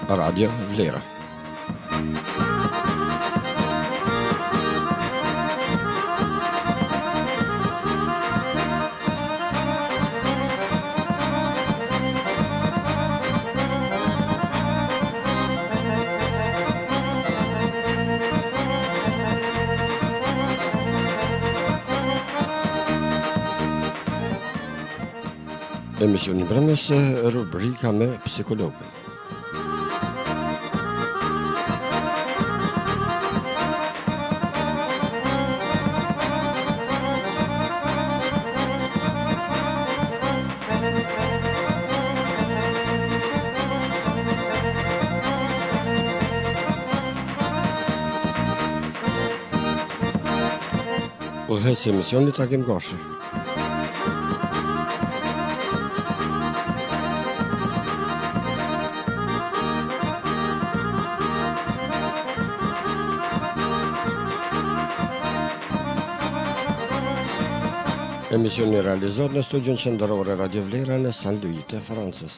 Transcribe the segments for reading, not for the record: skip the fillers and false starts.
Radio Vlera. Emisionin Bremës, rubrika me psikologën. Udhëheqësi i emisionit Agim Gashi. Emisioni realizohet në studion qendror e Radio Vlera në San Luis të Francës.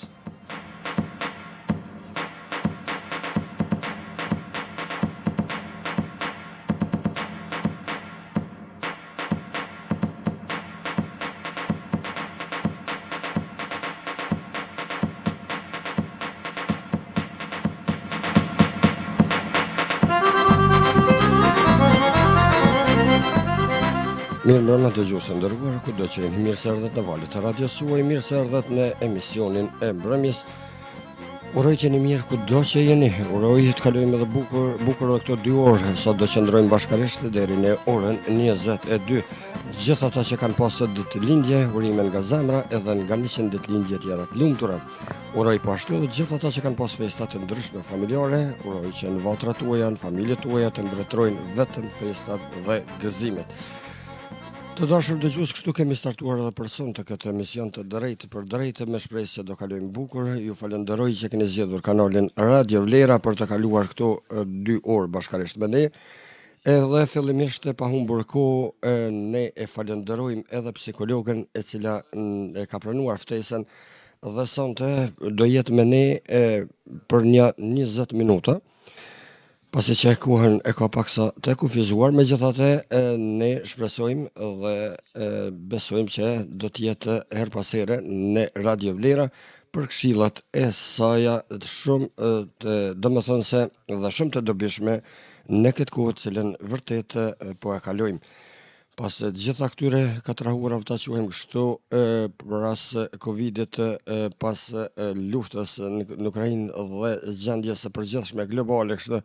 Mirë mbrëma dëgjues të nderuar, kudo që jeni, mirë se erdhët në valët e radios suaj, mirë se erdhët në emisionin e mbrëmjes. Uroj që jeni mirë kudo që jeni, uroj të kalojmë edhe bukur këto 2 orë, sa do qëndrojmë bashkërisht deri në orën 22. Gjithë ata që kanë pasur ditëlindje, urime nga zemra edhe nga 100 ditëlindje tjera të lumtura. Uroj po ashtu edhe gjithë ata që kanë pasur festa të ndryshme familjare, uroj që në vatrat tuaja, në familjet tuaja të mbretërojnë vetëm festat dhe gëzimet. Të dashur dëgjues, kështu kemi startuar edhe për sonte këtë emision të drejtë për drejtë, me shpresë se do kalojmë bukur. Ju falenderoj që keni zgjedhur kanalin Radio Vlera për të kaluar këto 2 orë bashkërisht me ne. Edhe fillimisht pa humbur kohë, ne e falenderojmë edhe psikologën e cila e ka pranuar ftesën dhe sonte do jetë me ne për një 20 minuta. Pasi që kohën e ka paksa të kufizuar, megjithatë ne shpresojmë dhe besojmë që do të jetë her pas here në Radio Vlera për këshillat e saj shumë të domethënëse dhe shumë të dobishme në këtë kohë të cilën vërtet po e kalojmë. Pas gjitha këtyre katrahurave ta quajmë kështu, pas Covidit, pas luftës në Ukrainë dhe gjendjes së përgjithshme globale kështu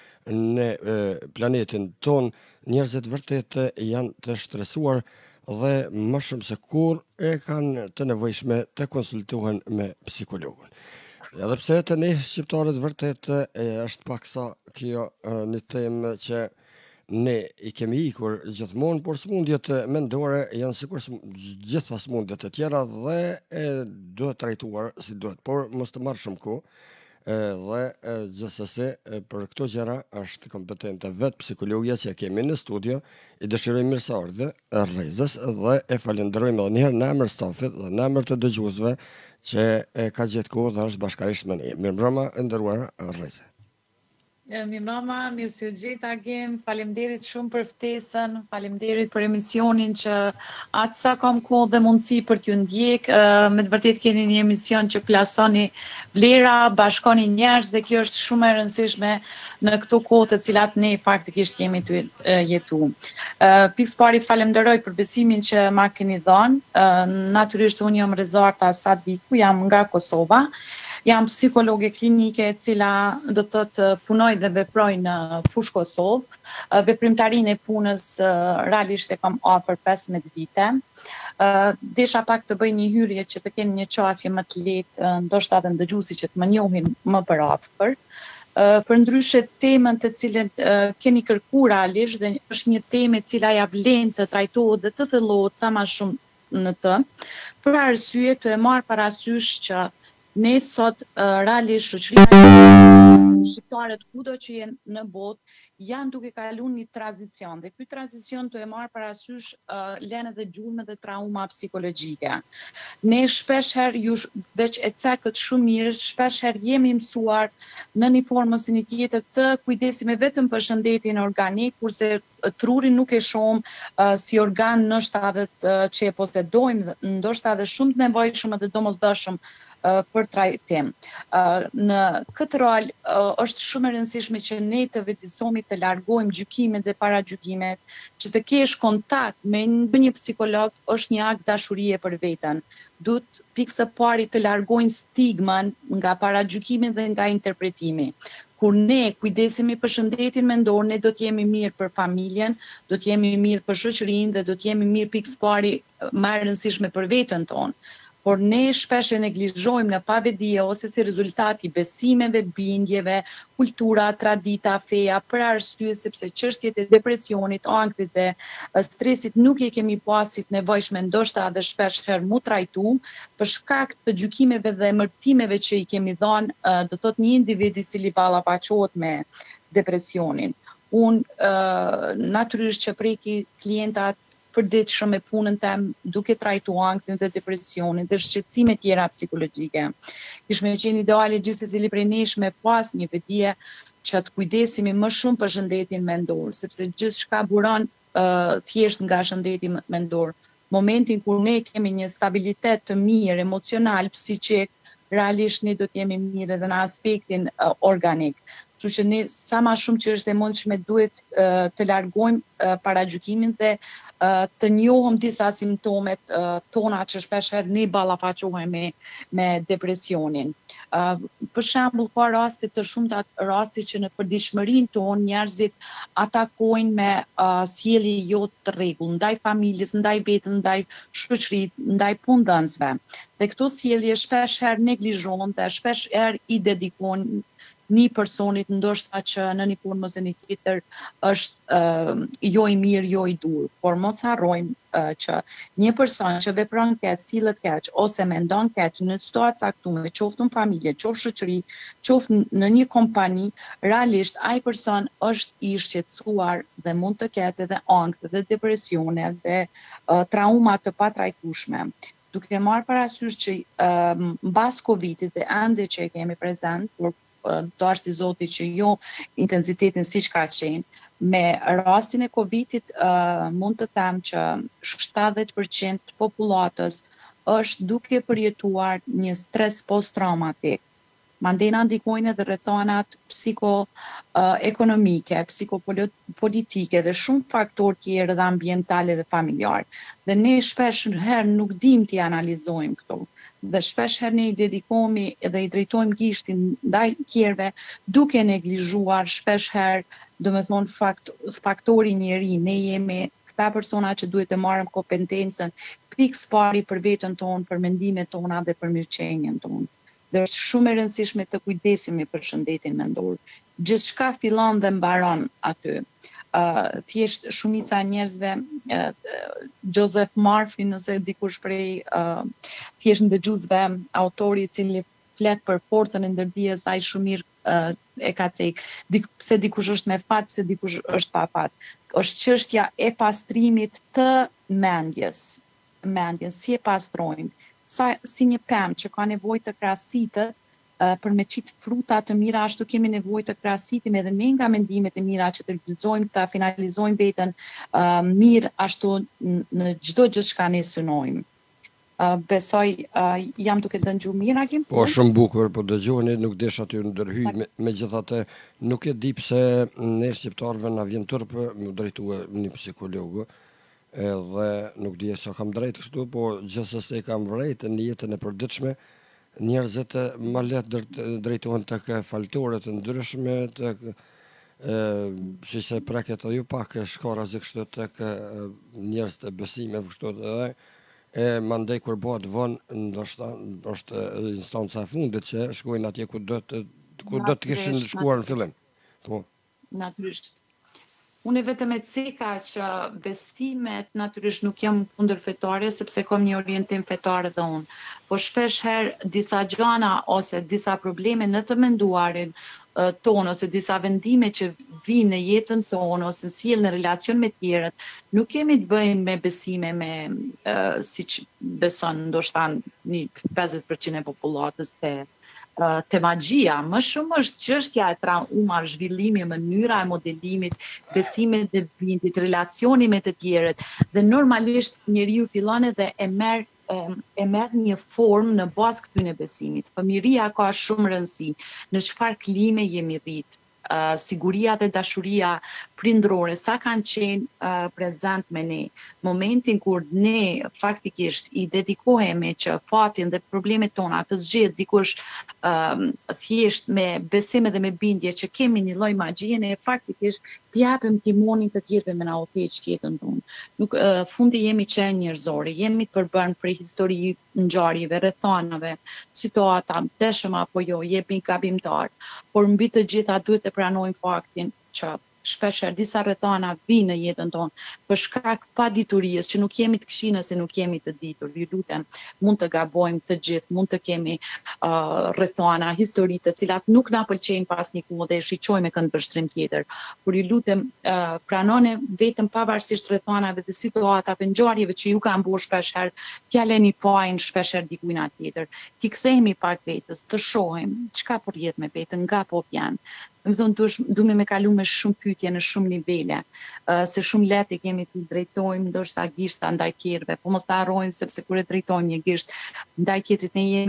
në planetin ton, njerëzit vërtet janë të shtresuar dhe më shumë se kur e kanë të nevojshme të konsultohen me psikologun. Edhe pse të ne shqiptarët vërtet është paksa kjo një temë që ne i kemi ikur gjithmonë, por smundjet mendore janë sikur gjitha smundjet e tjera dhe duhet trajtuar si duhet, por mos të marrë shumë kohë. Dhe gjithsesi për këto gjëra është kompetente vetë psikologja që kemi në studio. I dëshirojmë mirëseardhje Rrezës dhe e falenderojmë edhe një herë në emër stafit dhe në emër të dëgjuesve që ka gjetë kohë dhe është bashkërisht me ne. Mirëmbrëma e nderuar Rrezë. Mirëmbrëma, mirë se u gjeta Agim, faleminderit shumë për ftesën, faleminderit për emisionin që atë sa kam kohë dhe mundësi për t'ju ndjek. Me të vërtet keni një emision që plasoni vlera, bashkoni njerëz dhe kjo është shumë e rëndësishme në këto kohë të cilat ne faktikisht jemi të jetu. Pikës parit falenderoj për besimin që ma keni dhënë. Natyrisht unë jam Rezarta Sadviku, jam nga Kosova. Jam psikologe klinike e cila do të thotë punoj dhe veproj në fushë Kosovë. Veprimtarinë e punës realisht e kam afër 15 vite. Desha pak të bëj një hyrje që të keni një qasje më të lehtë, ndoshta edhe dëgjuesi që të më njohin më për afër. Përndryshe temën të cilën keni kërkuar realisht dhe është një temë e cila ja vlen të trajtohet dhe të thellohet sa më shumë në të, për arsye të e marrë parasysh që ne sot realisht shoqëria shqiptarët kudo që jenë në botë janë duke kaluar një tranzicion dhe ky tranzicion të e marr parasysh lënë edhe gjurmë dhe trauma psikologjike. Ne shpesh herë veç e cakët shumë mirë, shpesh herë jemi mësuar në një formë ose një tjetër të kujdesemi vetëm për shëndetin organik, kurse trurin nuk e shohim si organ ndoshta edhe që e posedojmë, ndoshta edhe shumë të nevojshëm dhe domosdoshëm për trajtim. Në këtë rol është shumë e rëndësishme që ne të vëdësohemi të largojmë gjykimet dhe paragjykimet, që të kesh kontakt me një psikolog është një akt dashurie për veten. Duhet pikë së pari të largojnë stigmën nga paragjykimi dhe nga interpretimi. Kur ne kujdesemi për shëndetin mendor, ne do të jemi mirë për familjen, do të jemi mirë për shoqërinë dhe do të jemi mirë pikë së pari më e rëndësishme për veten tonë. Por ne shpesh e neglizhojmë në pavedije ose si rezultat i besimeve, bindjeve, kultura, tradita, feja, për arsye sepse çështjet e depresionit, ankthit dhe stresit nuk i kemi pasit nevojshme, ndoshta edhe shpesh herë mu trajtu për shkak të gjykimeve dhe emërtimeve që i kemi dhënë, do thotë një individ i cili ballafaqohet me depresionin. Unë natyrisht që preki klientat përditshëm me punën tem duke trajtuar anktin dhe depresionin dhe shqetësime tjera psikologjike. Kish me qenë ideale gjithsecili prej nesh me pas një vedije që të kujdesemi më shumë për shëndetin mendor, sepse gjithçka buron thjesht nga shëndeti mendor. Momentin kur ne kemi një stabilitet të mirë emocional, psiqik, realisht ne do të jemi mirë edhe në aspektin organik. Kështu që ne sa më shumë që është e mundshme duhet të largojmë paragjykimin dhe të njohëm disa simptomet tona që shpesh herë ne ballafaqohemi me depresionin. Për shembull, ka raste të shumta raste që në përditshmërinë tonë njerëzit atakojnë me sjellje jo të rregull ndaj familjes, ndaj vetën, ndaj shoqërisë, ndaj punëdhënësve. Dhe këto sjellje shpesh herë neglizhohen dhe shpesh herë i dedikohen një personit ndoshta që në një formë ose një tjetër është jo i mirë, jo i dur. Por mos harrojmë që një person që vepron keq, sillet keq ose mendon keq në situatë caktuar, qoftë në familje, qoftë shoqëri, qoftë në një kompani, realisht ai person është i shqetësuar dhe mund të ketë edhe ankth dhe depresione dhe trauma të patrajtueshme. Duke marrë parasysh që mbas Covidit dhe ende që e kemi prezent, por do është i Zotit që jo intensitetin siç ka qenë. Me rastin e Covidit mund të them që 70% të popullatës është duke përjetuar një stres post-traumatik. Mandej na ndikojnë edhe rrethonat psikoekonomike, psikopolitike dhe shumë faktorë tjerë dhe ambientale dhe familjar. Dhe ne shpesh herë nuk dim t'i analizojmë këto. Dhe shpesh herë ne i dedikohemi dhe i drejtojmë gishtin ndaj tjerëve duke neglizhuar shpesh herë, domethënë faktori njeri. Ne jemi këta persona që duhet të marrim kompetencën pikë së pari për veten tonë, për mendimet tona dhe për mirëqenien tonë. Dhe është shumë e rëndësishme të kujdesemi për shëndetin mendor. Gjithçka fillon dhe mbaron aty. Thjesht shumica e njerëzve, Joseph Murphy, nëse dikush prej thjesht ndëgjuesve, autori i cili flet për forcën e ndërdijes, ai shumë mirë e ka cek. Pse dikush është me fat, pse dikush është pa fat. Është çështja e pastrimit të mendjes. Si e pastrojmë. Si një pemë që ka nevojë të krahasitet për me qitë fruta të mira, ashtu kemi nevojë të krahasitim edhe ne nga mendimet e mira që të guxojmë të finalizojmë veten mirë ashtu në çdo gjë që ne synojmë. Besoj jam duke dëgjuar mirë Akim? Po shumë bukur, po dëgjoni, nuk desh aty ndërhyj, megjithatë nuk e di pse ne shqiptarëve na vjen turp më drejtue një psikolog. Edhe nuk di se kam drejt kështu, po gjithsesi kam vërejt në jetën e përditshme, njerëzit më lehtë drejtohen tek faltorët të ndryshme, tek si se preket ajo pak shkarazi kështu tek njerëz të besimeve kështu edhe mandej kur bëhet vonë, ndoshta është instanca e fundit që shkojnë atje ku do të kishin shkuar në fillim. Po. Natyrisht. Unë vetëm e ceka që besimet natyrisht nuk jam kundër fetare, sepse kam një orientim fetar edhe unë. Po shpesh herë disa gjana ose disa probleme në të menduarin tonë ose disa vendime që vinë në jetën tonë ose sjell në relacion me tjerët, nuk kemi të bëjmë me besime siç beson ndoshta një 50% e popullatës te magjia. Më shumë është çështja e traumave, zhvillimi, mënyra e modelimit, besimet e bindit, relacioni me të tjerët. Dhe normalisht njeriu fillon edhe e merr një formë në bazë këtyre besimit. Fëmijëria ka shumë rëndësi në çfarë klime jemi rrit. Siguria dhe dashuria prindrore sa kanë qenë prezent me ne. Momentin kur ne faktikisht i dedikohemi që fatin dhe problemet tona të zgjedh dikush thjesht me besim dhe me bindje që kemi një lloj magjie, ne faktikisht t'japim timonin të tjerëve me na udhëheq jetën tonë. Nuk fundi jemi qenë njerëzore, jemi të përbërë prej histori, ngjarjeve, rrethanave, situata, dëshëm apo jo, jemi gabimtar, por mbi të gjitha duhet të pranojmë faktin që shpeshherë disa rrethana vinë në jetën tonë për shkak të paditurisë, që nuk jemi të këqij nëse nuk jemi të ditur. Ju lutem, mund të gabojmë të gjithë, mund të kemi rrethana, histori të cilat nuk na pëlqejnë pas një kohë dhe shiqojmë me kënd vështrim tjetër. Por ju lutem, pranoni vetëm pavarësisht rrethanave dhe situatave, ngjarjeve që ju kanë bërë shpeshherë, t'ja lëni fajin shpeshherë dikujt tjetër. Ti kthehemi pak vetës, të shohim çka po rrihet me veten, nga po vjen. Më thonë, duhemi me kalu me shumë pyetje në shumë nivele, se shumë lehtë kemi të drejtojmë ndoshta gishta ndaj tjerëve, po mos ta harrojmë sepse kur e drejtojmë një gisht ndaj tjetrit ne jemi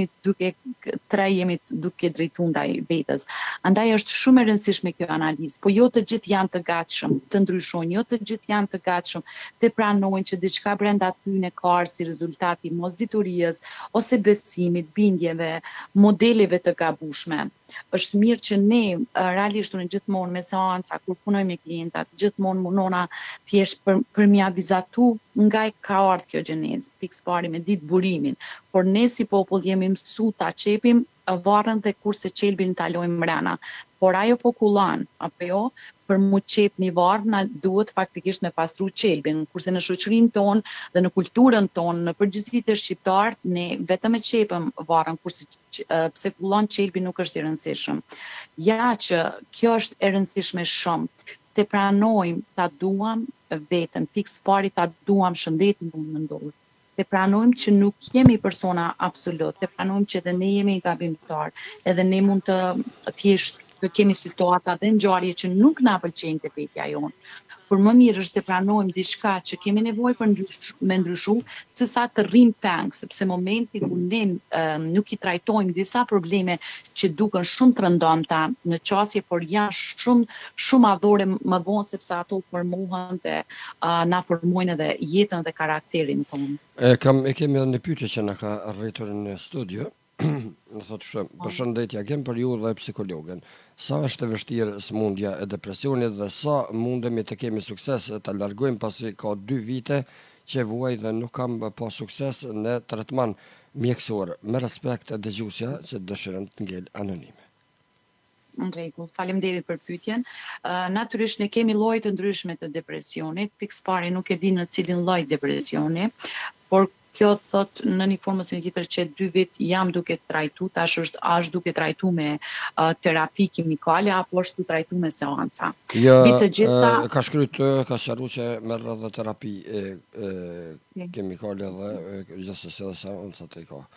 duke drejtuar ndaj vetes. Andaj është shumë e rëndësishme kjo analizë, po jo të gjithë janë të gatshëm të ndryshojnë, jo të gjithë janë të gatshëm të pranojnë që diçka brenda tyre ka si rezultat i mosditurisë ose besimit, bindjeve, modeleve të gabueshme. Është mirë që ne realisht unë gjithmonë me seanca kur punoj me klientat, gjithmonë mundona thjesht për m'ia vizatu nga ka ardhur kjo gjenezë, pikë pari me ditë burimin, por ne si popull jemi mësuar ta çepim varrën dhe kurse çelbin ta lojmë mrena. Por ajo po kullon, apo jo, për mu qep një varr na duhet faktikisht me pastru çelbin, kurse në shoqërinë tonë dhe në kulturën tonë, në përgjithësi të shqiptarët, ne vetëm e çepëm varrën, kurse pse kullon çelbi nuk është i rëndësishëm. Ja që kjo është e rëndësishme shumë, të pranojmë ta duam veten, pikë pari ta duam shëndetin tonë mendor. Të pranojmë që nuk jemi persona absolut, të pranojmë që edhe ne jemi gabimtar, edhe ne mund të thjesht të kemi situata dhe ngjarje që nuk na pëlqejnë te vetja jonë. Por më mirë është të pranojmë diçka që kemi nevojë për me ndryshu, se sa të rrim peng, sepse momenti kur ne nuk i trajtojmë disa probleme që duken shumë të rëndomta në qasje, por janë shumë adhore më vonë, sepse ato formohen dhe na formojnë edhe jetën dhe karakterin tonë. E kemi edhe një pyetje që na ka arritur në studio. Në thotë shumë, përshëndetje, kem për ju dhe psikologën. Sa është e vështirë sëmundja e depresionit dhe sa mundemi të kemi sukses të largojmë pasi ka 2 vite që vuaj dhe nuk kam pa sukses në tretman mjekësor, me respekt e dëgjuesja që dëshiron të ngel anonime. Në rregull, faleminderit për pyetjen. Natyrisht ne kemi lloje të ndryshme të depresionit, pikë pari nuk e di në cilin lloj depresioni, por kjo thot në një formë ose tjetër që 2 vit jam duke trajtu, tash është duke trajtu me terapi kimikale apo është duke trajtu me seanca. Ja, ka shkruar, ka sqaruar që merr edhe terapi kimikale dhe gjithsesi edhe seanca të ka.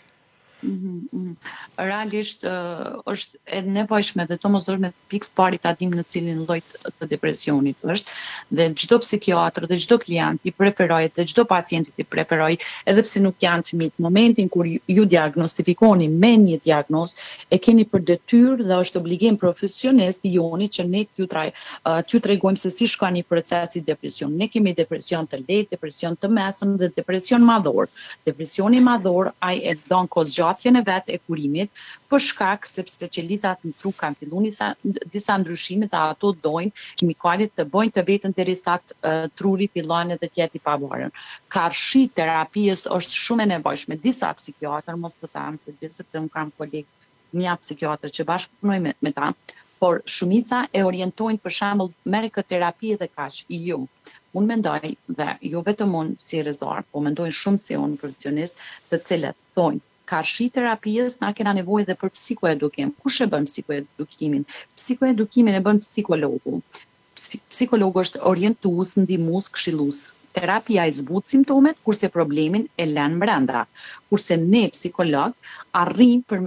Realisht është e nevojshme dhe domosdoshme pikë pari ta dim në cilin lloj të depresionit është, dhe çdo psikiatër dhe çdo klient i preferoj dhe çdo pacientit i preferoj, edhe pse nuk janë të mitë. Momentin kur ju diagnostifikoni me një diagnozë, e keni për detyrë dhe është obligim profesionist i joni që ne t'ju tregojmë se si shkon një proces i depresion. Ne kemi depresion të lehtë, depresion të mesëm dhe depresion madhor. Depresioni madhor ai e don kozgjatjen e vet e kurimit, për shkak sepse qelizat në tru kanë filluar disa ndryshime dhe ato dojnë kimikalet të bojnë të vetën derisa truri fillon edhe të jetë i pavarur. Karshi terapisë është shumë e nevojshme. Disa psikiatër, mos po them të gjithë sepse unë kam kolegë mjaft psikiatër që bashkëpunoj me ta, por shumica e orientojnë për shembull merr këtë terapi dhe kaq. Jo. Unë mendoj dhe jo vetëm unë si rezar, po mendojnë shumë si unë profesionist, të cilët thonë karshi terapijës na kena nevojë edhe për psikoedukim. Kush e bën psikoedukimin? Psikoedukimin e bën psikologu. Psikologu është orientues, ndihmues, këshillues. Terapia i zbut simptomet, kurse problemin e lën brenda. Kurse ne psikolog arrim për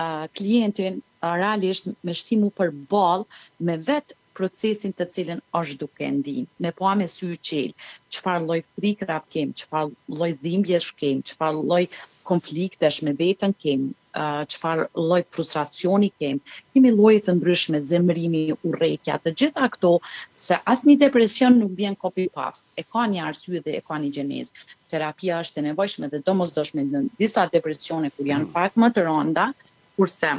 klientin realisht me shtimu për ballë me vetë procesin të cilin është duke ndinë. Ne po me sy qelë, çfarë lloj frikëra kem, çfarë lloj dhimbjesh kem, çfarë lloj konfliktesh me veten kem, çfarë lloj frustracioni kem, kemi lloje të ndryshme, zemërimi, urrejtja, të gjitha këto, se asnjë depresion nuk bën copy paste, e ka një arsye dhe e ka një gjenezë. Terapia është e nevojshme dhe domosdoshme në disa depresione kur janë pak më të rënda, kurse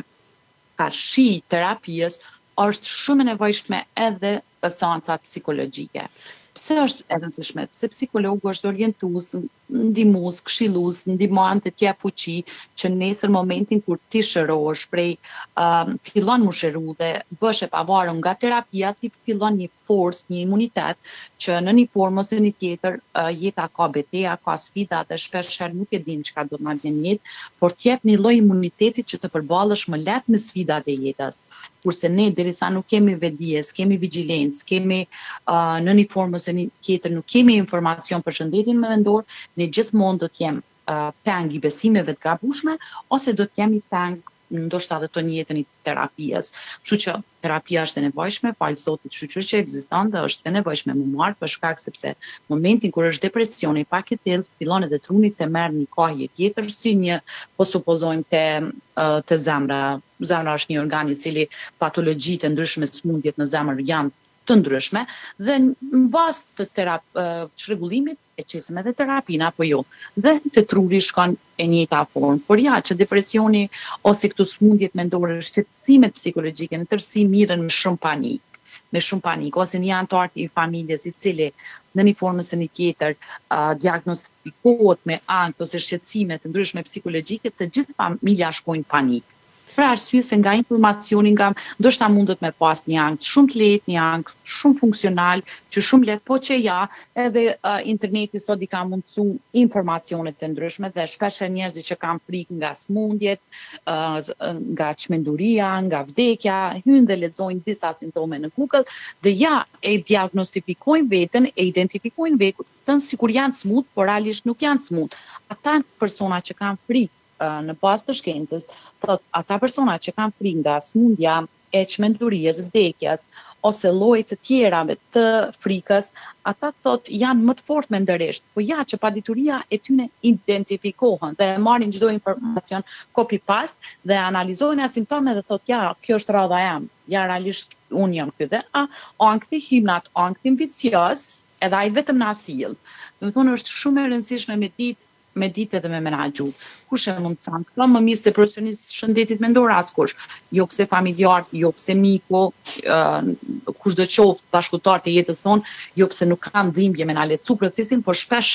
karshi terapijës është shumë e nevojshme edhe seanca psikologjike. Pse është e rëndësishme? Pse psikologu është orientues, ndihmues, këshillues, ndihmon të t'jap fuqi që nesër momentin kur ti shërohesh prej fillon më shëru dhe bësh e pavarur nga terapia, ti fillon një forcë, një imunitet që në një formë ose një tjetër jeta ka betejë, ka sfida dhe shpesh nuk e din çka do të na vjen jetë, por t'jep një lloj imuniteti që të përballesh më lehtë me sfidat e jetës. Kurse ne derisa nuk kemi vetdije, kemi vigjilencë, kemi në një formë ose një tjetër nuk kemi informacion për shëndetin mendor, ne gjithmonë do të jem peng i besimeve të gabueshme ose do të jemi peng ndoshta edhe të njëjtën i terapijës. Kështu që terapia është e nevojshme, falë Zotit, shqyr që ekziston dhe është e nevojshme më marr për shkak sepse momentin kur është depresioni pak i tillë, fillon edhe truni të merr një kohje tjetër si një, po supozojmë te zemra. Zemra është një organ i cili patologjitë e ndryshme, smundjet në zemër janë të ndryshme dhe në bazë të çrregullimit e qesim edhe terapinë apo jo. Dhe te truri shkon e njëjta formë. Por ja që depresioni ose këto smundjet mendore, shqetësimet psikologjike në tërësi mirën me shumë panik, ose një antar i familjes i cili në një formë ose një tjetër diagnostikohet me ankth ose shqetësime të ndryshme psikologjike, të gjithë familja shkojnë panik. Për arsye se nga informacioni ndoshta mundet me pas një ankth shumë të lehtë, një ankth shumë funksional, që shumë lehtë, po që ja, edhe interneti sot i ka mundësu informacionet të ndryshme dhe shpesh njerëzit që kanë frikë nga smundjet, nga çmenduria, nga vdekja, hyjnë dhe lexojnë disa simptome në Google dhe ja e diagnostifikojnë veten, e identifikojnë veten sikur janë smut, por realisht nuk janë smut. Ata persona që kanë frikë në bazë të shkencës, thot ata persona që kanë frikë nga smundja e çmendurisë, vdekjes ose lloje të tjerave të frikës, ata thot janë më të fortë mendërisht. Po ja që padituria e tyre identifikohen dhe marrin çdo informacion copy paste dhe analizojnë atë simptome dhe thot ja, kjo është rradha jam. Ja realisht unë jam ky dhe ankthi himnat, ankthim vicioz, edhe ai vetëm na sill. Do të thonë është shumë e rëndësishme me ditë edhe me menaxhu. Kush e mund të thënë? Ka më mirë se profesionist shëndetit mendor askush. Jo pse familjar, jo pse miku, kushdo qoftë bashkëtar të jetës tonë, jo pse nuk kanë dhimbje me na lehtësu procesin, por shpesh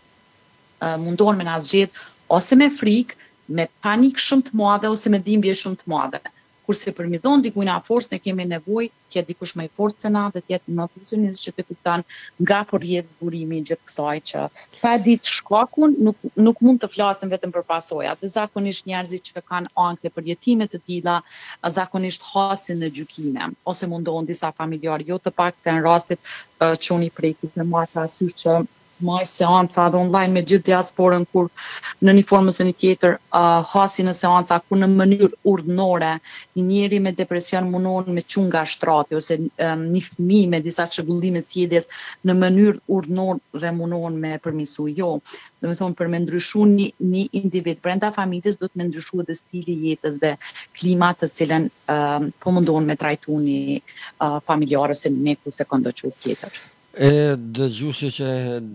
herë mundohen me na zgjedh ose me frikë, me panik shumë të madhe ose me dhimbje shumë të madhe. Kurse për mi thonë dikujt na forcë ne kemi nevojë të jetë dikush më i fortë se na dhe të jetë më profesionist që të kupton nga përrjedh burimi i gjithë kësaj që pa ditë shkakun nuk mund të flasim vetëm për pasojat. Dhe zakonisht njerëzit që kanë ankth për jetime të tilla zakonisht hasin në gjykime ose mundohen disa familjarë, jo të paktën rastet që unë i prekit me marrë parasysh që maj seanca dhe online me gjithë diasporën kur në një formë ose një tjetër hasin në seanca kur në mënyrë urdhënore një njeri me depresion mundohen me çun nga shtrati ose një fëmijë me disa çrregullime sjelljes në mënyrë urdhënore dhe mundohen me përmirësu. Jo, do të thonë për me ndryshu një individ brenda familjes do të me ndryshu edhe stili i jetës dhe klima të cilën po mundohen me trajtu një familjar ose një ose këndo qoftë tjetër. E dëgjuesi që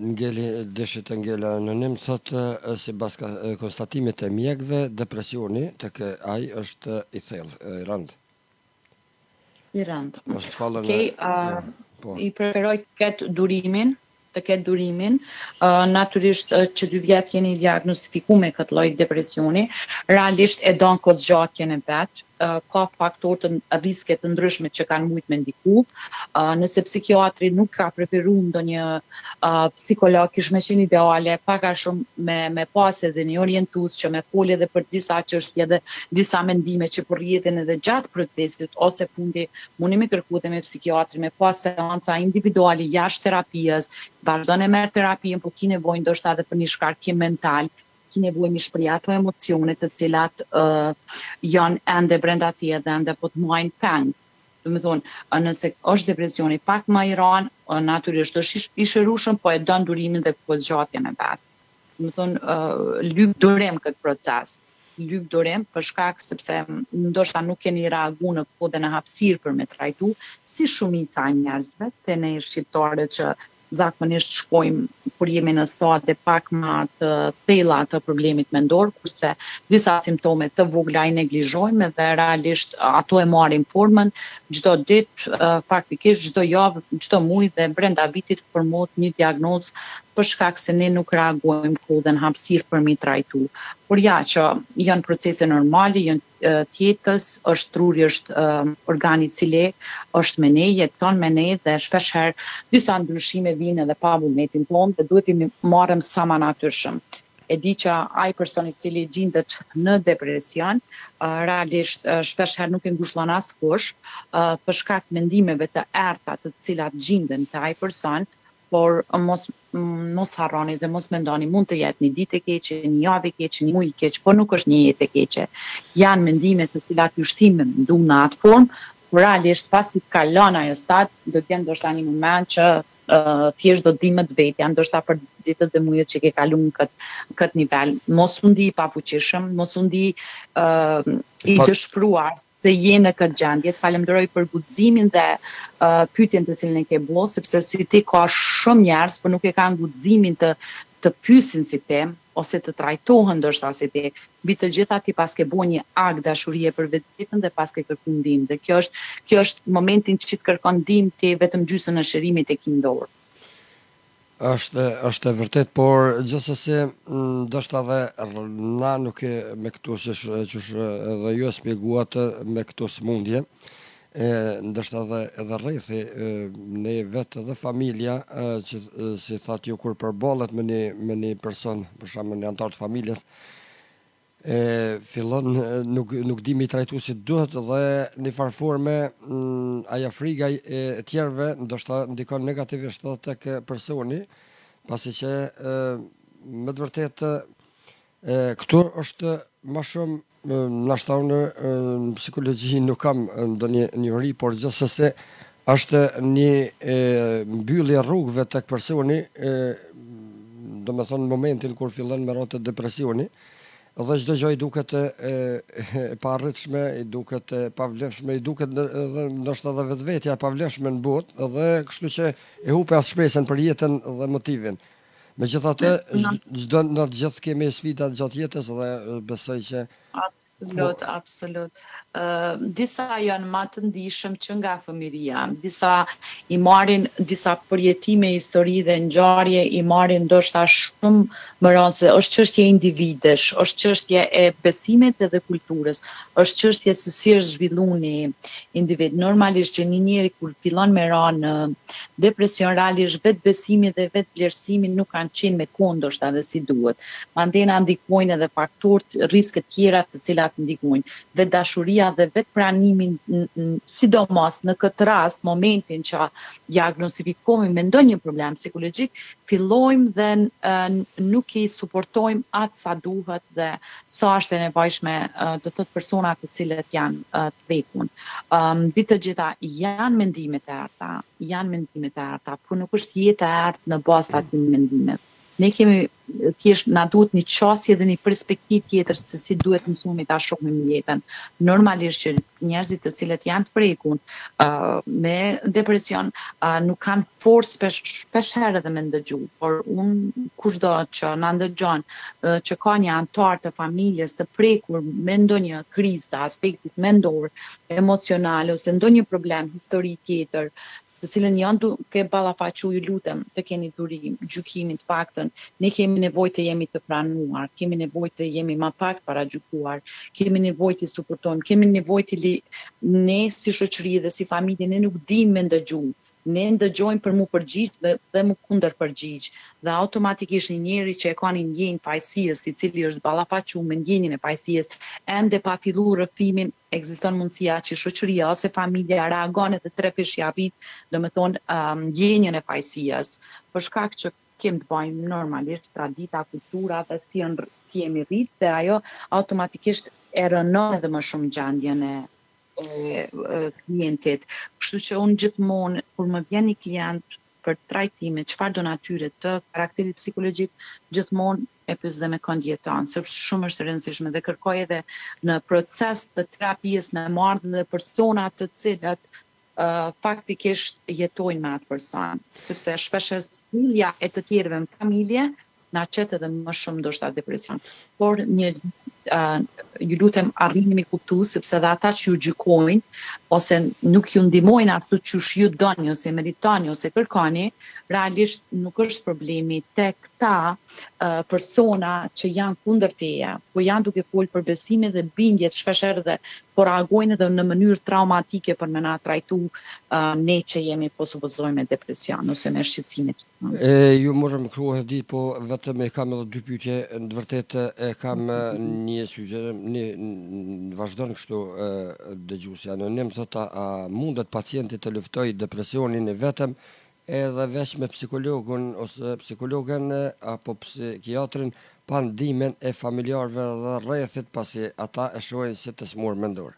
dëshit të ngele anonim thotë sipas konstatimit të mjekëve, depresioni tek ai është i thellë, i rënd. I rënd. Është shkallën I preferoj të ketë durimin të ketë durimin, natyrisht që 2 vjet jeni diagnostifikuar me këtë lloj depresioni, realisht e don kozgjatjen e vet, ka faktorë të riske të ndryshme që kanë mujt me ndiku. Nëse psikiatri nuk ka preferuar ndonjë psikolog, kish me qenë ideale, pak a shumë me pas edhe një orientues që me fol edhe për disa çështje dhe disa mendime që po rrjedhin edhe gjatë procesit, ose fundi mundi me kërku dhe me psikiatri, me pas seanca individuale jashtë terapijës, vazhdon e merr terapinë, po ki nevojë ndoshta edhe për një shkarkim mental, ki nevojë mi shpreh ato emocione të cilat janë ende brenda tij dhe ende po të marrin peng. Do të thonë, nëse është depresioni pak më i rënd, natyrisht është i shërueshëm, po e don durimin dhe kozgjatjen e vet. Do të thonë, lyp durim këtë proces. Lyp durim për shkak sepse ndoshta nuk keni reaguar në kohë dhe në hapësirë për me trajtu, si shumica e njerëzve, te ne shqiptarët që zakonisht shkojmë kur jemi në stade pak më të thella të problemit mendor, kurse disa simptome të vogla i neglizhojmë dhe realisht ato e marrin formën çdo ditë, faktikisht çdo javë, çdo muaj dhe brenda vitit formohet një diagnozë për shkak se ne nuk reagojmë kohë dhe në hapësirë për mi trajtu. Por ja që janë procese normale, janë tjetës, është truri, është organi i cili është me ne, jeton me ne dhe shpeshherë disa ndryshime vijnë edhe pa vullnetin tonë dhe duhet i marrëm sa më natyrshëm. E di që ai person i cili gjendet në depresion, realisht shpeshherë nuk e ngushëllon askush, për shkak mendimeve të errta të cilat gjenden te ai person, por mos harroni dhe mos mendoni, mund të jetë një ditë e keqe, një javë e keqe, një muaj i keq, por nuk është një jetë e keqe. Janë mendime të cilat ju shtin me mendu në atë formë, por realisht pasi kalon ajo stad, do të jenë ndoshta një moment që thjesht do të dimët vetja, ndoshta për ditët dhe muajt që ke kalu në këtë nivel. Mos u ndi i pafuqishëm, mos u ndi i dëshpëruar se je në këtë gjendje. Falenderoj për guximin dhe pyetjen të cilën e ke bërë, sepse si ti ka shumë njerëz, por nuk e kanë guximin të pyesin si te, ose të trajtohen ndoshta si te. Mbi të gjitha ti pas ke bërë një akt dashurie për vetën dhe pas ke kërkuar ndihmë. Dhe kjo është momentin që të kërkon ndihmë ti vetëm gjysmën e shërimit e ke në dorë. Është e vërtet, por gjithsesi ndoshta edhe na nuk e me këtu që edhe ju e shpjeguat me këto sëmundje, ndoshta edhe rrethi ne vetë edhe familja që si thatë ju kur përballet me një person, për shembull një antar të familjes, fillon nuk di mi trajtu si duhet dhe në farë forme aja friga e tjerëve ndoshta ndikon negativisht edhe tek personi, pasi që me të vërtetë këtu është më shumë nashta unë në psikologji nuk kam ndonjë njohuri, por gjithsesi është një mbyllje rrugëve tek personi, domethënë në momentin kur fillon me rotë depresioni, dhe çdo gjë i duket e paarritshme, i duket e pavlefshme, i duket ndoshta edhe vetvetja e pavlefshme në botë, dhe kështu që e hupe atë shpresën për jetën dhe motivin. Megjithatë, në të gjithë kemi sfida gjatë jetës dhe besoj që Absolut. Disa janë më të ndihshëm që nga fëmijëria, disa i marrin disa përjetime, histori dhe ngjarje i marrin ndoshta shumë më rënd se është çështje individesh, është çështje e besimit edhe kulturës, është çështje se si është zhvilluar një individ. Normalisht që një njeri kur fillon me ra në depresion, realisht vetë besimi dhe vetë vlerësimi nuk kanë qenë me kohë ndoshta dhe si duhet. Mandej na ndikojnë edhe faktorët, rrezikët tjera të cilat ndikojnë, vetë dashuria dhe vetë pranimin, sidomos në këtë rast, momentin që diagnostifikohemi me ndonjë problem psikologjik, fillojmë dhe nuk i suportojmë atë sa duhet dhe sa është e nevojshme do të thotë personat të cilët janë të vdekur. Mbi të gjitha janë mendimet e errta, por nuk është jeta e errtë në bazë të atyre mendimeve. Ne kemi thjesht na duhet një qasje dhe një perspektivë tjetër se si duhet mësumi ta shohim jetën. Normalisht që njerëzit të cilët janë të prekur me depresion nuk kanë forcë shpeshherë edhe me ndëgju, por kushdo që na ndëgjon që ka një antar të familjes të prekur me ndonjë krizë të aspektit mendor, emocional ose ndonjë problem, histori tjetër, të cilën janë duke ballafaqu, ju lutem të keni durim, gjykimin të paktën, ne kemi nevojë të jemi të pranuar, kemi nevojë të jemi më pak para gjykuar, kemi nevojë të suportojmë, kemi nevojë të ne si shoqëri dhe si familje, ne nuk dimë me ndëgju. Ne ndëgjojmë për mu përgjigj dhe mu kundër përgjigj. Dhe automatikisht një njeri që e ka një ndjenjë pajisjes, i cili është ballafaqur me ndjenjën e pajisjes, ende pa filluar rrëfimin, ekziston mundësia që shoqëria ose familja reagon edhe trepesh ja rrit, domethënë ndjenjën e pajisjes. Për shkak që kemë të bëjmë normalisht tradita, kultura dhe si jemi rrit, dhe ajo automatikisht e rënon edhe më shumë gjendjen e klientit. Kështu që unë gjithmonë, kur më vjen një klient për trajtime, çfarë do natyre të karakterit psikologjik, gjithmonë e pyes dhe me kënd jeton, sepse shumë është e rëndësishme dhe kërkoj edhe në proces të terapisë në marrë dhe persona të cilët faktikisht jetojnë me atë person, sepse shpesh sjellja e të tjerëve në familje na qet edhe më shumë ndoshta depresion. Por ju lutem arrini me kuptu, sepse dhe ata që ju gjykojnë, ose nuk ju ndihmojnë ashtu që ju doni, ose meritoni, ose kërkoni, realisht nuk është problemi tek këta persona që janë kundër teje, po janë duke folë për besime dhe bindjet shpeshherë dhe po reagojnë edhe në mënyrë traumatike për me na trajtu ne që jemi po supozojmë me depresion ose me shqetësime. Ju morëm kështu e di, po vetëm e kam edhe dy pyetje, në të vërtetë e kam një sugjerim, një vazhdon kështu dëgjuesi anonim, thotë a mundet pacienti të luftoj depresionin e vetëm edhe veç me psikologun ose psikologen apo psikiatrin pa ndihmën e familjarëve dhe rrethit, pasi ata e shohin si të smur mendor.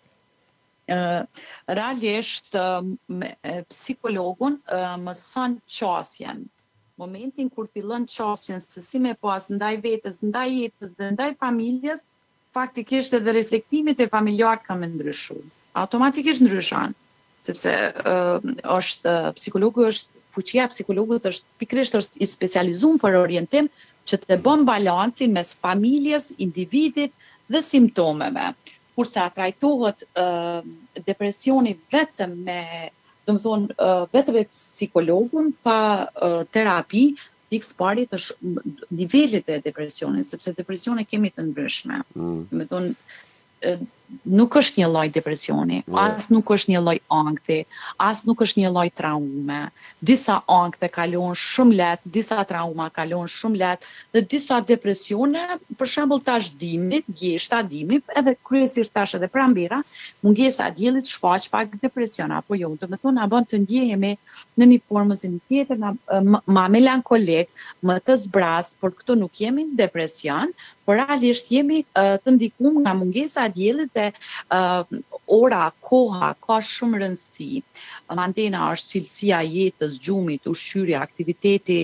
Realisht psikologun mëson qasjen. Momentin kur fillon qasjen se si me pas ndaj vetes, ndaj jetës dhe ndaj familjes, faktikisht edhe reflektimit e familjarët kanë ndryshu. Automatikisht ndryshon, sepse psikologu është, fuqia e psikologut është pikërisht është i specializuar për orientim që të bën balancin mes familjes, individit dhe simptomeve. Kurse trajtohet depresioni vetëm vetëm me psikologun pa terapi, pikë parit është nivelet e depresionit, sepse depresione kemi të ndryshme. Nuk është një lloj depresioni, as nuk është një lloj ankthi, as nuk është një lloj traume. Disa ankthi kalon shumë lehtë, disa trauma kalon shumë lehtë, dhe disa depresione, për shembull tash dimrit, gjeshta dimrit, edhe kryesisht tash edhe pranvera, mungesa e diellit shfaq pak depresion apo jo, domethënë na bën të ndjehemi në një formë ose një tjetër, ma melankolik, më të zbrast, por këtu nuk jemi në depresion, por realisht jemi të ndikuar nga mungesa e diellit dhe ora, koha ka shumë rëndësi. Mandena është cilësia e jetës, gjumit, ushqyerja, aktiviteti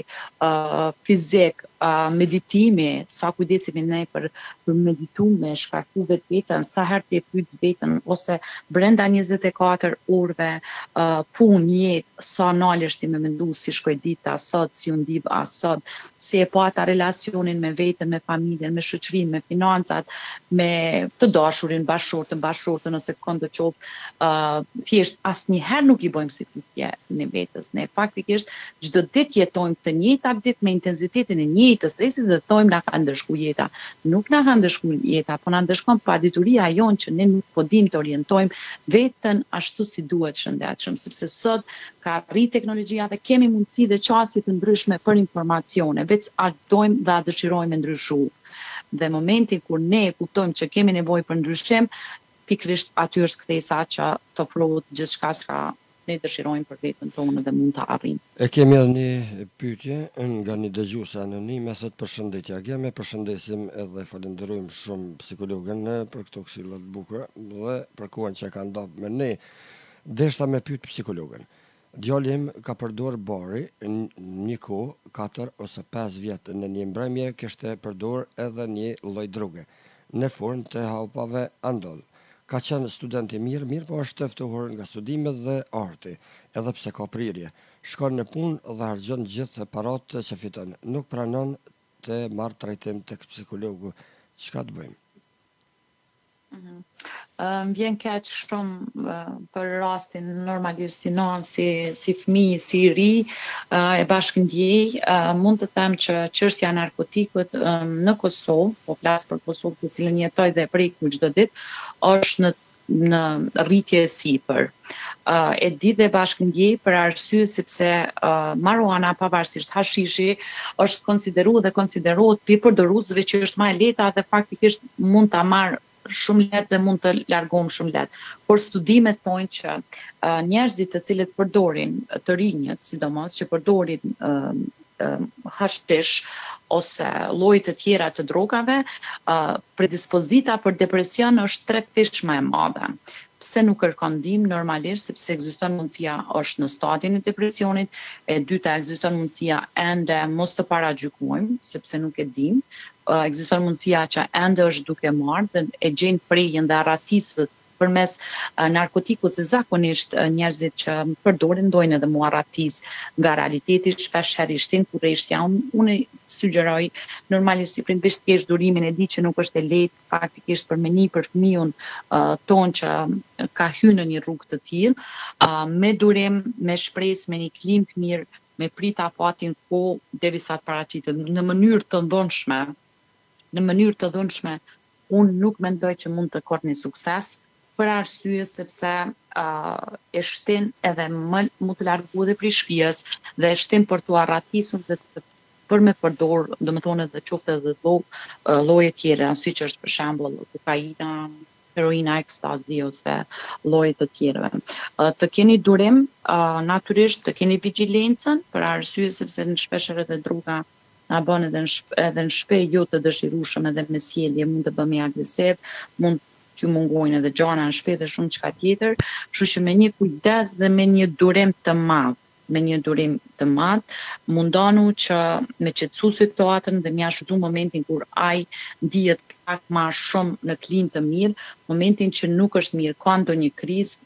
fizik, meditimi, sa kujdesemi ne për meditu me shkarku vetën, sa herë të pyet veten, ose brenda 24 orëve punë, jetë, sa nalështi me mendu si shkoj dita, sot, si u ndih sot, si e pata relacionin me veten, me familjen, me shoqërinë, me financat, me të dashurin, bashkëshortën ose këndo qoftë, thjesht asnjëherë nuk i bëjmë si pyetje në vetës. Ne faktikisht çdo ditë jetojmë të njëjtat ditë me intensitetin e njëjtës stresi dhe thojmë na ka ndëshku jeta. Nuk na ka ndëshku jeta, po na ndëshkon padituria jonë që ne nuk po dimë të orientojmë veten ashtu si duhet shëndetshëm, sepse sot ka rritë teknologjia dhe kemi mundësi dhe qasje të ndryshme për informacione, veç a dojmë dhe a dëshirojmë e ndryshu. Dhe momentin kur ne kuptojmë që kemi nevojë për ndryshim, pikërisht aty është kthesa që të ofrohet gjithçka që ne dëshirojmë për veten tonë dhe mund të arrijmë. E kemi edhe një pyetje nga një dëgjuese anonim, thotë përshëndetje Agem, përshëndesim edhe falenderojmë shumë psikologën për këto këshilla të bukura dhe për kohën që ka ndodhur me ne. Deshta me pyet psikologën. Djali im ka përdor bari një kohë, 4 ose 5 vjet në një mbrëmje kishte përdor edhe një lloj droge në formë të hapave andol. Ka qenë student i mirë, po është të ftohur nga studimet dhe arti, edhe pse ka prirje. Shkon në punë dhe harxhon gjithë paratë që fiton. Nuk pranon të marrë trajtim tek psikologu. Çka të bëjmë? Më vjen keq shumë për rastin normalisht si non, si fëmijë, si i ri, e bashkëndjej. Mund të them që çështja e narkotikut në Kosovë, po flas për Kosovë të cilën jetoj dhe preku çdo ditë, është në rritje e sipër. E di dhe bashkëndjej për arsye sepse marijuana pavarësisht hashishi është konsideruar dhe konsiderohet pi përdoruesve që është më e lehta dhe faktikisht mund ta marr shumë lehtë dhe mund të largohem shumë lehtë. Por studimet thonë që njerëzit të cilët përdorin, të rinjët, sidomos që përdorin hashish ose lloje të tjera të drogave, predispozita për depresion është 3 fish më e madhe. Pse nuk kërkon ndihmë normalisht, sepse ekziston mundësia është në stadin e depresionit, e dyta ekziston mundësia ende mos të paragjykojmë, sepse nuk e dim, ekziston mundësia që ende është duke marrë dhe e gjen prejën dhe arratisët përmes narkotikut, se zakonisht njerëzit që përdorin dojnë edhe mu arratis nga realiteti, shpesh herë shtin kurreshtja. Unë sugjeroj normalisht si prindërisht kesh durimin, e di që nuk është e lehtë faktikisht për me një për fëmijën ton që ka hyrë në një rrugë të tillë, me durim, me shpresë, me një klimë të mirë, me prit afatin kohë derisa të paraqitet në mënyrë të dhunshme. Në mënyrë të dhunshme, unë nuk mendoj që mund të korni sukses, për arsye sepse e shtin edhe mu të largu dhe prej shtëpisë dhe e shtin për t'u arratisur dhe për me përdor, domethënë edhe qoftë edhe lloje tjera, siç është për shembull kokaina, heroina, ekstazi ose lloje të tjera. Të keni durim, natyrisht të keni vigjilencën, për arsye sepse në shpeshherë edhe droga na bën edhe në shpejt jo të dëshirueshëm edhe me sjellje mund të bëhemi agresiv, mund t'ju mungojnë edhe gjana në shpejt dhe shumë çka tjetër, kështu që me një kujdes dhe me një durim të madh, mundonu që me qetësu situatën dhe m'ia shfrytzu momentin kur ai ndihet pak më shumë në klinë të mirë, momentin që nuk është mirë, ka ndonjë krizë,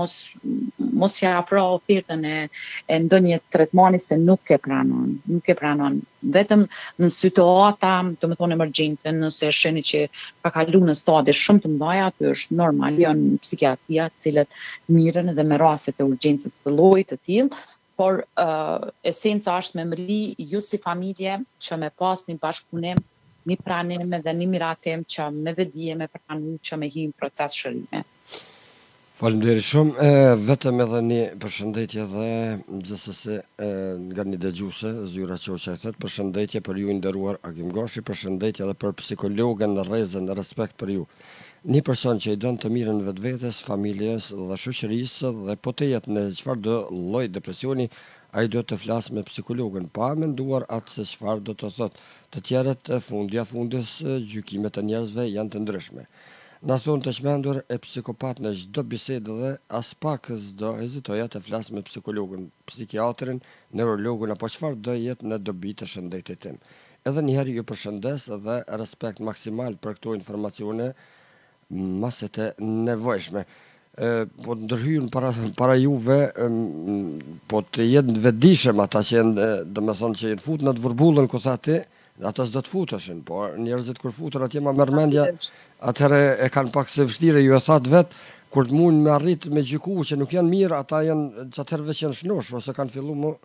mos ja afro ofertën e ndonjë tretmani se nuk e pranon. Vetëm në situata, domethënë emergjente, nëse e shihni që ka kalu në stadie shumë të mëdha, aty është normal, janë në psikiatria, të cilët mirën edhe me raste të urgjencës të llojit të tillë, por esenca është me mri ju si familje që me pas një bashkëpunim, një pranim dhe një miratim që me vedije, me pranu, që me hi në proces shërime. Faleminderit shumë, vetëm edhe një përshëndetje dhe gjithsesi nga një dëgjuese, Zyra Çoçetet, përshëndetje për ju nderuar Agim Goshi, përshëndetje edhe për psikologën në rrezën, në respekt për ju. Një person që i don të mirën vetvetes, familjes dhe shoqërisë dhe po të jetë në çfarëdo lloj depresioni, ai do të flasë me psikologën, pa menduar atë se çfarë do të thotë. Të tjerët fundis gjykimet e njerëzve janë të ndryshme. Na thonë të çmendur e psikopat në çdo bisedë dhe as pak s'do hezitoja të flas me psikologën, psikiatrin, neurologun apo çfarë do jetë në dobi të shëndetit tim. Edhe njëherë ju përshëndes dhe respekt maksimal për këto informacione maset e nevojshme. Po ndërhyjnë para juve, po të jetë vetëdijshëm ata që janë, domethënë që janë fut në të vërbullën ku tha ti, ata s'do të futeshin, po njerëzit kur futen atje ma merr mendja, atëherë e kanë pak se vështirë, ju e thatë vetë, kur të mund me arrit me gjyku që nuk janë mirë, ata janë atëherë veç janë shnosh, ose kanë fillu më...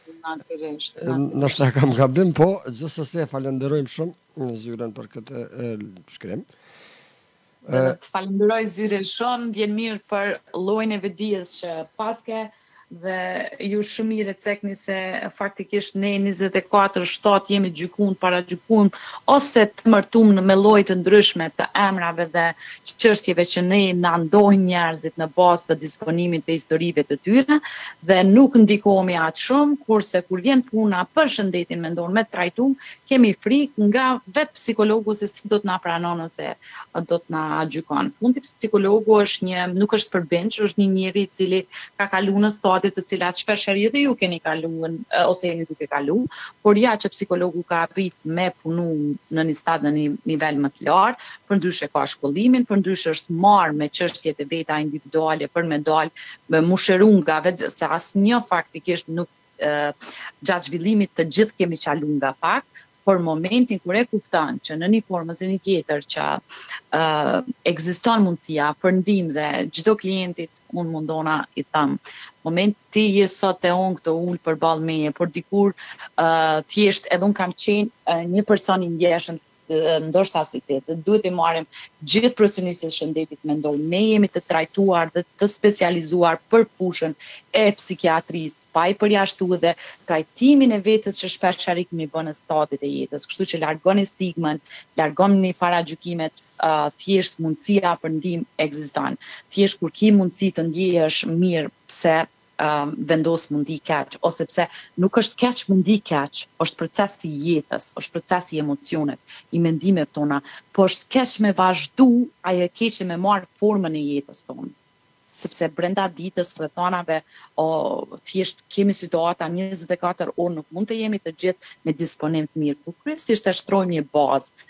Nështë kam gabim, po gjithsesi e falenderojmë shumë në Zyrën për këtë shkrim. Të falenderoj Zyre shumë, vjen mirë për llojin e vedijes që paske dhe ju shumë mirë e cekni se faktikisht ne 24/7 jemi gjykuar, paragjykuar ose të mërtuar me lloje të ndryshme të emrave dhe çështjeve që ne na ndojnë njerëzit në bazë të disponimit të historive të tyre dhe nuk ndikohemi atë shumë, kurse kur vjen puna për shëndetin mendon me trajtum, kemi frikë nga vetë psikologu se si do të na pranon ose do të na gjykon. Fundi psikologu është nuk është përbenç, është një njeri i cili ka kaluar në stadie të cilat shpeshherë edhe ju keni kaluar ose jeni duke kalu, por ja që psikologu ka arrit me punu në një stad në një nivel më të lartë, përndryshe ka shkollimin, përndryshe është marrë me çështjet e veta individuale për me dalë me musheru nga vetë, se asnjë faktikisht nuk gjatë zhvillimit të gjithë kemi qalu nga pak, për momentin kur e kupton që në një formë ose një tjetër që ekziston mundësia për ndihmë dhe çdo klientit unë mundona i them, moment ti je sot e unë këto ullë përballë meje, por dikur thjesht edhe unë kam qenë një person i ndjeshëm ndoshta si ti, dhe duhet i marrim gjithë profesionistët e shëndetit mendojnë, ne jemi të trajtuar dhe të specializuar për fushën e psikiatrisë, pa i përjashtuar dhe trajtimin e vetes që shpesh kemi bën në stadit e jetës. Kështu që largoni stigmën, largoni paragjykimet, thjesht mundësia për ndihmë ekziston. Thjesht kur ki mundësi të ndjehesh mirë, pse vendos mundi keq, ose pse nuk është keq mundi keq, është procesi i jetës, është procesi i emocionet, i mendimeve tona, po është keq me vazhdu ajo keqe me marrë formën e jetës tonë. Sepse brenda ditës rrethanave thjesht kemi situata 24 orë, nuk mund të jemi të gjithë me disponim të mirë, por kryesisht të shtrojmë një bazë,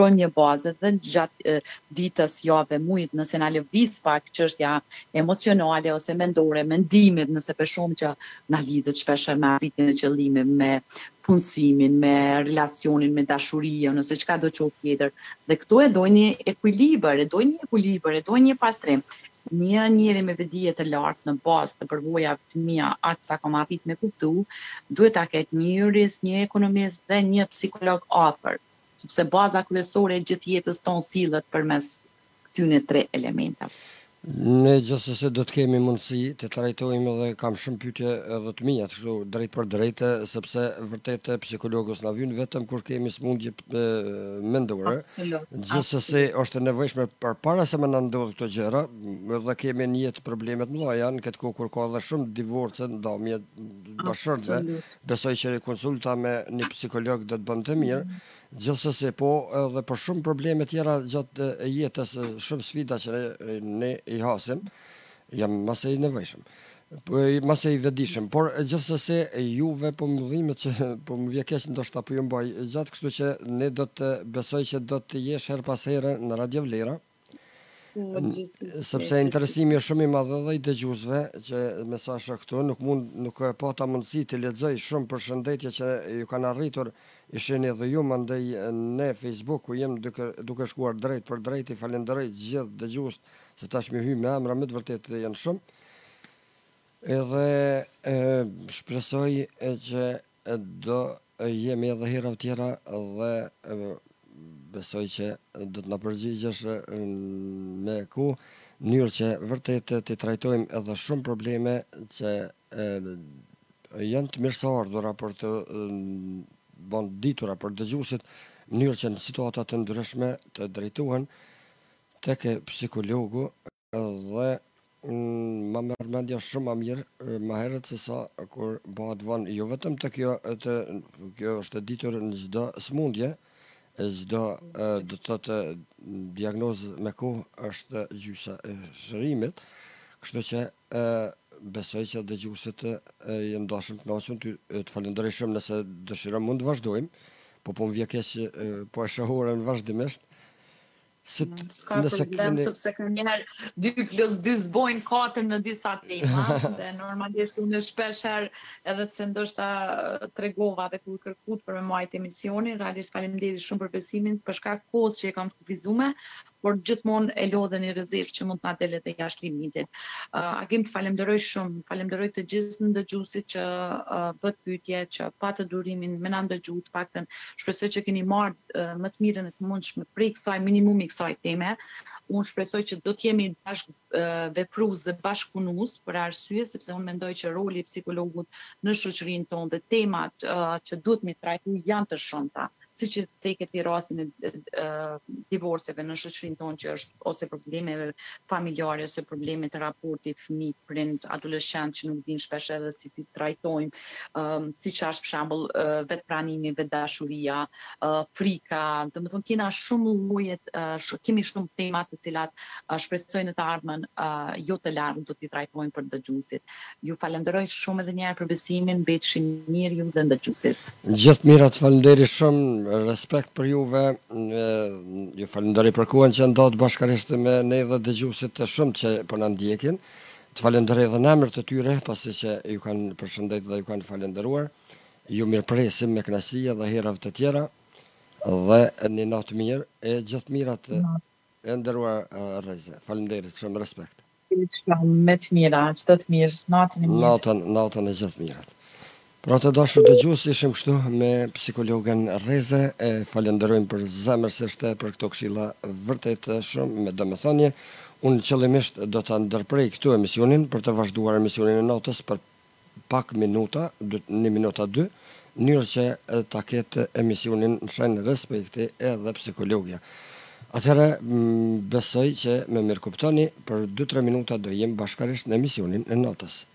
dhe gjatë ditës, jave, mujit, nëse na lëviz pak çështja emocionale ose mendore, mendimet, nëse për shumë që na lidhet shpesh me arritjen e qëllimit, me punësimin, me relacionin, me dashurinë, ose çka do qoftë tjetër. Dhe këtu e dojnë një ekuilibër, e dojnë një pastrim. Një njeri me vedije të lartë në bazë të përvojave të mia, atë sa kam arrit me kuptu, duhet ta ketë një jurist, një ekonomist dhe një psikolog afër, sepse baza kryesore e gjithë jetës tonë sillet përmes këtyne 3 elementave. Ne gjithsesi do të kemi mundësi të trajtojmë edhe kam shumë pyetje edhe të mia, kështu drejt për drejtë, sepse vërtet psikologos na vjen vetëm kur kemi smundje mendore. Gjithsesi është e nevojshme përpara se më na ndodh këto gjëra, edhe kemi një jetë probleme të mëdha në këtë kohë kur ka edhe shumë divorce, ndarje bashkëshortëve. Besoj që konsulta me një psikolog do të bënte mirë. Gjithsesi, po edhe për shumë probleme tjera gjatë jetës, shumë sfida që ne i hasim, jam masë i nevojshëm, masë i vedishëm, por gjithsesi juve po më dhimet që po më vje keq ndoshta po ju mbaj gjatë, kështu që ne do të besoj që do të jesh her pas here në Radio Vlera, sepse interesimi është shumë i madh edhe i dëgjuesve që mesazhe këtu nuk e pata mundësi të lexoj shumë përshëndetje që ju kanë arritur, ishin edhe ju mandej në Facebook ku jem duke shkuar drejt për drejt, i falenderoj gjithë dëgjues se tash më hy me emra me të vërtet janë shumë. Edhe shpresoj që do jemi edhe hera tjera dhe besoj që do të na përgjigjesh me mënyrë që vërtet të trajtojmë edhe shumë probleme që janë të mirëseardhura për të bën ditura për dëgjuesit, mënyrë që në situata të ndryshme të drejtohen tek psikologu dhe ma merr mendja shumë më mirë më herët se sa kur bëhet vonë, jo vetëm të kjo është e ditur në çdo smundje, çdo do të thotë diagnozë me kohë është gjysa e shërimit, kështu që besoj që dëgjuesit janë dashur të kënaqur, të falenderoj shumë nëse dëshiron mund të vazhdojmë, po më vjen keq po e shoh orën vazhdimisht. S'ka problem, sepse njëherë 2+2 zbojnë 4 në disa tema, dhe normalisht unë shpesher, edhe pse ndoshta tregova dhe kur kërkut për me majt emisionin, realisht faleminderit shumë për besimin, për shkak kohës që e kam të kufizume, por gjithmonë e lodhe një rezervë që mund të na delet e jashtë limitit. Agim të falenderoj shumë, falenderoj të gjithë ndëgjuesit që bët pyetje, që patë durimin me na ndëgju, të paktën shpresoj që keni marrë më të mirën e të mundshme prej kësaj minimumi kësaj teme. Unë shpresoj që do të jemi bashkë veprues dhe bashkëpunues për arsye sepse unë mendoj që roli i psikologut në shoqërinë tonë dhe temat që duhet mi trajtu janë të shumta. Siç e ceket i rastin e divorceve në shoqërinë tonë që është ose problemeve familjare ose probleme të raportit fëmijë, prind, adoleshent që nuk dinë shpesh edhe si ti trajtojmë, siç është për shembull vetpranimi, vetdashuria, frika, domethënë kena shumë lloje, kemi shumë tema të cilat shpresoj në të ardhmen jo të lartë do t'i trajtojmë për dëgjuesit. Ju falenderoj shumë edhe një herë për besimin, mbetëshin mirë ju dhe dëgjuesit. Gjithë mirat, falenderoj shumë. Respekt për juve, ju falenderoj për kohën që ndohet bashkërisht me ne dhe dëgjuesit të shumë që po na ndjekin. Të falenderoj edhe në emër të tyre, pasi që ju kanë përshëndetur dhe ju kanë falenderuar. Ju mirëpresim me kënaqësi edhe herave të tjera. dhe një natë mirë e gjithë mirat e nderuar Reze. Faleminderit, shumë respekt. Shumë me të mira, çdo të mirë, natën e mirë. Natën e gjithë mirat. Pra të dashur dëgjues, ishim këtu me psikologen Reze, e falenderojmë për zemërsisht për këto këshilla vërtet shumë me domethënie. Unë qëllimisht do ta ndërprej këtu emisionin për të vazhduar emisionin e natës për pak minuta, 1 minuta 2, në mënyrë që ta ketë emisionin në shenjë respekti edhe psikologja. Atëherë besoj që me mirë kuptoni, për 2-3 minuta do jem bashkarisht në emisionin e natës.